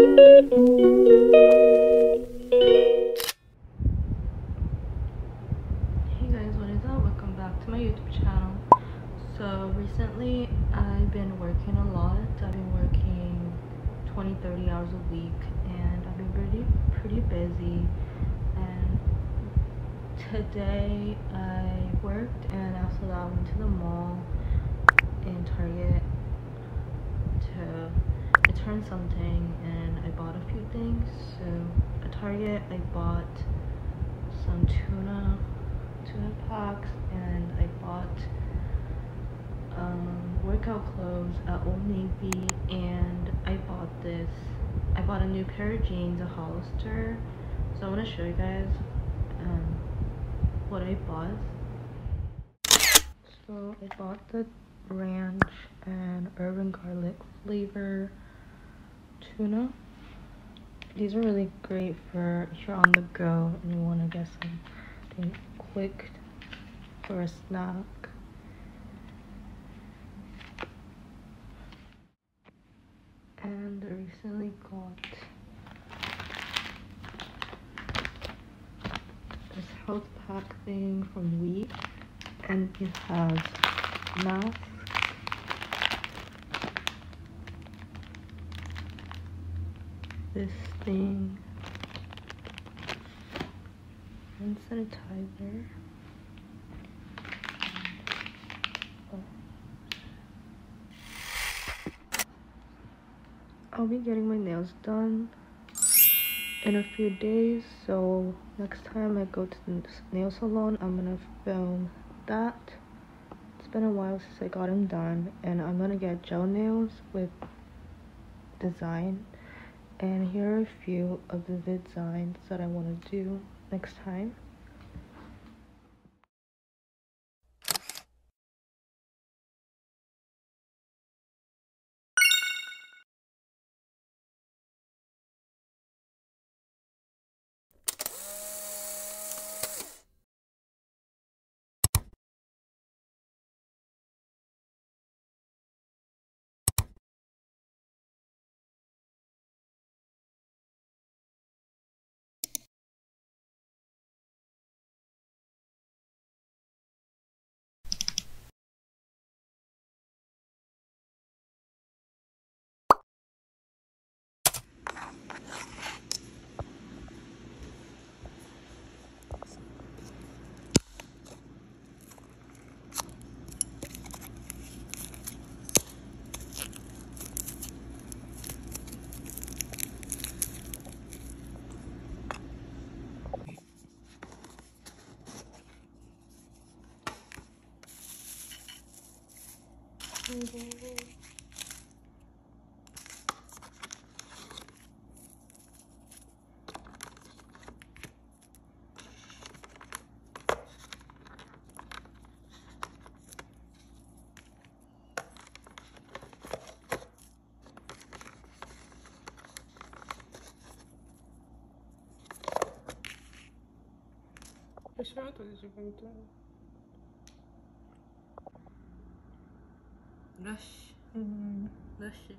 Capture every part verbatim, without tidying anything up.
guys, what is up? Welcome back to my YouTube channel. So recently I've been working a lot. I've been working twenty to thirty hours a week and I've been pretty pretty busy. And today I worked and after that I went to the mall in Target to return something, and I bought a few things. So at Target I bought some tuna tuna packs, and I bought um, workout clothes at Old Navy, and I bought this I bought a new pair of jeans at Hollister. So I want to show you guys um, what I bought. So I bought the ranch and urban garlic flavor tuna. These are really great for if you're on the go and you want to get something quick for a snack. And I recently got this health pack thing from Wheat, and it has masks, this thing, and sanitizer. I'll be getting my nails done in a few days, so next time I go to the nail salon I'm gonna film that. It's been a while since I got them done, and I'm gonna get gel nails with design, and here are a few of the designs that I want to do next time. Fechou tudo de volta. Lush. Mm. Lush.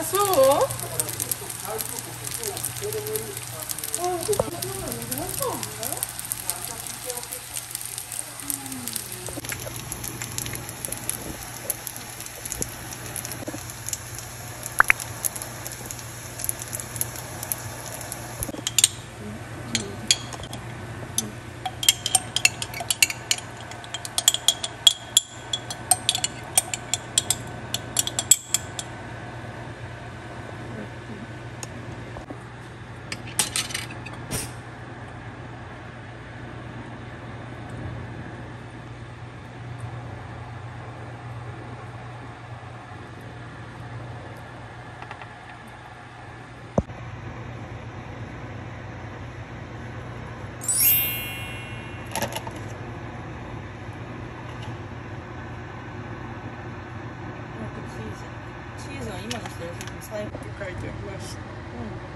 そう？チーズは今の人より最後に書いてあります。うん